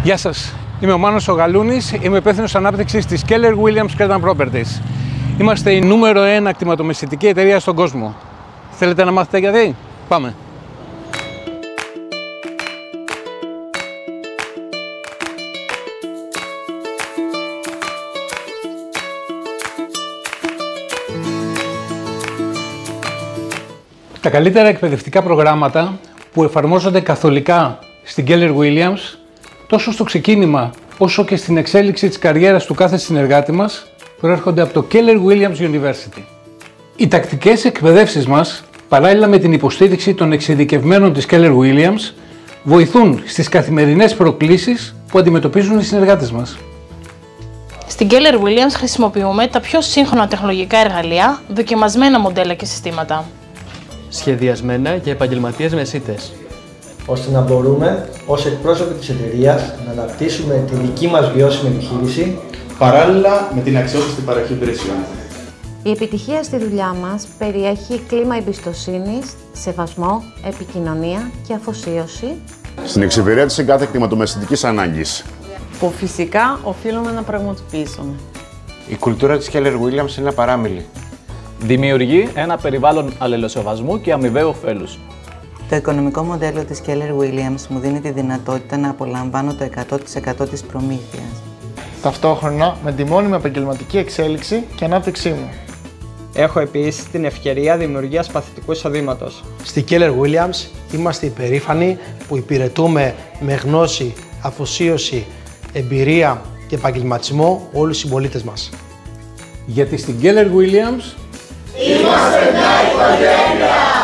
Γεια σας, είμαι ο Μάνος ο Γαλούνης, είμαι υπεύθυνος ανάπτυξης της Keller Williams Credit Properties. Είμαστε η νούμερο 1 κτηματομεσητική εταιρεία στον κόσμο. Θέλετε να μάθετε γιατί? Πάμε! Τα καλύτερα εκπαιδευτικά προγράμματα που εφαρμόζονται καθολικά στην Keller Williams, τόσο στο ξεκίνημα όσο και στην εξέλιξη της καριέρας του κάθε συνεργάτη μας, προέρχονται από το Keller Williams University. Οι τακτικές εκπαιδεύσεις μας, παράλληλα με την υποστήριξη των εξειδικευμένων της Keller Williams, βοηθούν στις καθημερινές προκλήσεις που αντιμετωπίζουν οι συνεργάτες μας. Στην Keller Williams χρησιμοποιούμε τα πιο σύγχρονα τεχνολογικά εργαλεία, δοκιμασμένα μοντέλα και συστήματα. Σχεδιασμένα για επαγγελματίες μεσίτες, ώστε να μπορούμε ως εκπρόσωποι της εταιρείας να αναπτύσσουμε τη δική μας βιώσιμη επιχείρηση παράλληλα με την αξιόπιστη παροχή υπηρεσιών. Η επιτυχία στη δουλειά μας περιέχει κλίμα εμπιστοσύνης, σεβασμό, επικοινωνία και αφοσίωση στην εξυπηρέτηση κάθε κτηματομεσητικής ανάγκης, που φυσικά οφείλουμε να πραγματοποιήσουμε. Η κουλτούρα της Keller Williams είναι απαράμιλη. Δημιουργεί ένα περιβάλλον αλληλοσεβασμού και αμοιβαίου ωφέλους. Το οικονομικό μοντέλο της Keller Williams μου δίνει τη δυνατότητα να απολαμβάνω το 100% της προμήθειας. Ταυτόχρονα με τη μόνιμη επαγγελματική εξέλιξη και ανάπτυξή μου. Έχω επίσης την ευκαιρία δημιουργίας παθητικού εισοδήματος. Στη Keller Williams είμαστε υπερήφανοι που υπηρετούμε με γνώση, αφοσίωση, εμπειρία και επαγγελματισμό όλους τους συμπολίτες μας. Γιατί στην Keller Williams είμαστε μια οικογένεια!